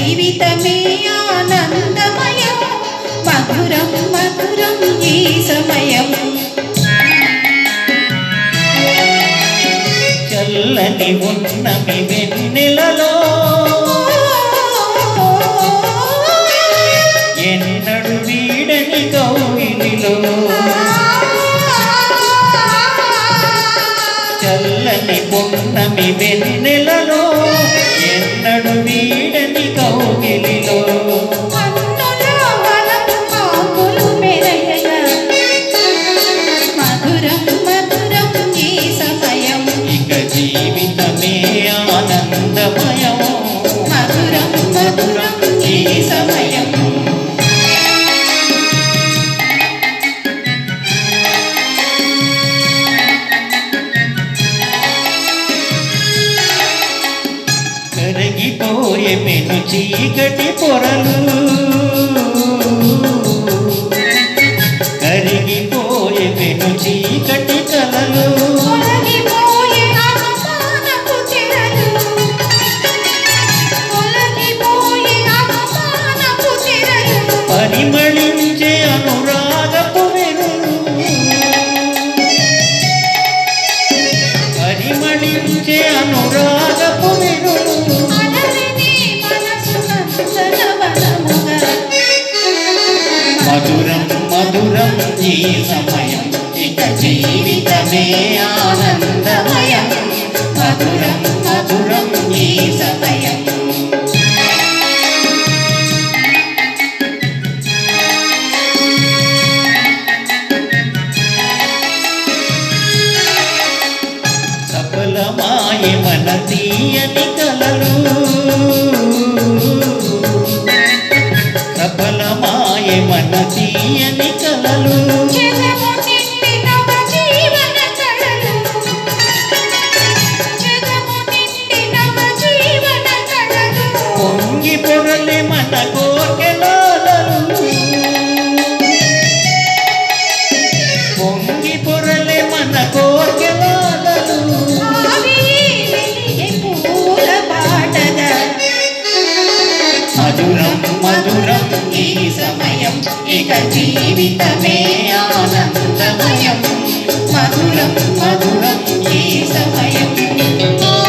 జీవితమే ఆనందమయం మధురం మధురం ఈ సమయం చల్లని ఉన్నమి వెన్నెలలో ఎన్నడు వీడని కౌగిలిలో చల్లని పున్నమి వెన్నెలలో ఎన్నడు వీడని కౌగిలిలో మధురం మధురం ఈ సమయం ఇక జీవితమే ఆనందమయం మధురం మధురం ఈ సమయం కరిగిపోయే పెను చీకటి పొరలు కరిగిపోయే పెను చీకటి కలలు పరిమళించే అనురాగపు వెలుగు పరిమళించే అనురాగపు వెలుగు మధురం మధురం ఈ సమయం ఇక జీవితమే ఆనందమయం మధురం మధురం ఈ సమయం సఫలమాయే మన తీయని కలలు సఫలమాయే మన తీయని కలలు పొంగి పొరలే మన కోర్కెలాలలు పొంగి పొరలే మన కోర్కెలాలలు మధురం మధురం ఈ సమయం ఇక జీవితమే ఆనందమయం మధురం మధురం ఈ సమయం